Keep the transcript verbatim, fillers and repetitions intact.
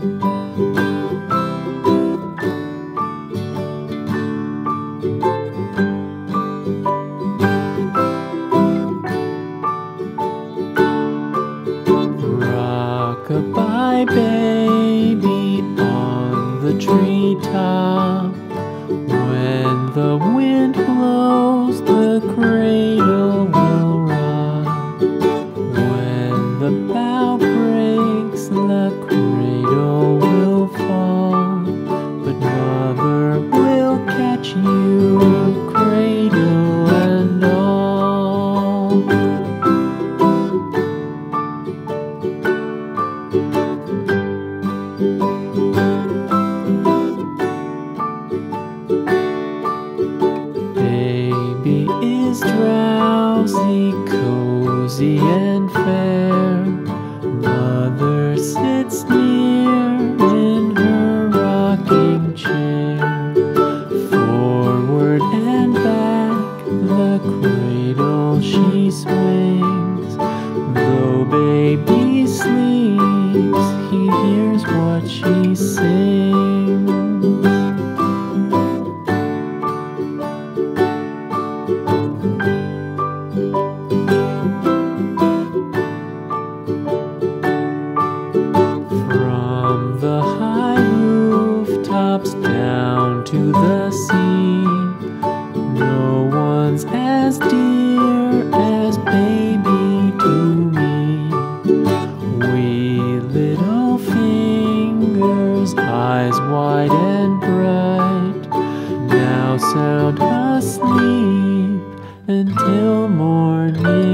Rock-a-bye baby on the treetop. When the wind blows, the cradle will rock. When the bough breaks, the cradle will fall. But mother will catch you, cradle and all. Baby is drowsy, cozy and fair. Mother sits near in her rocking chair. Forward and back the cradle she swings. Though baby sleeps, he hears what she sings. From the high rooftops down to the sea, no one's as dear as baby to me. Wee little fingers, eyes wide and bright, now sound asleep until morning.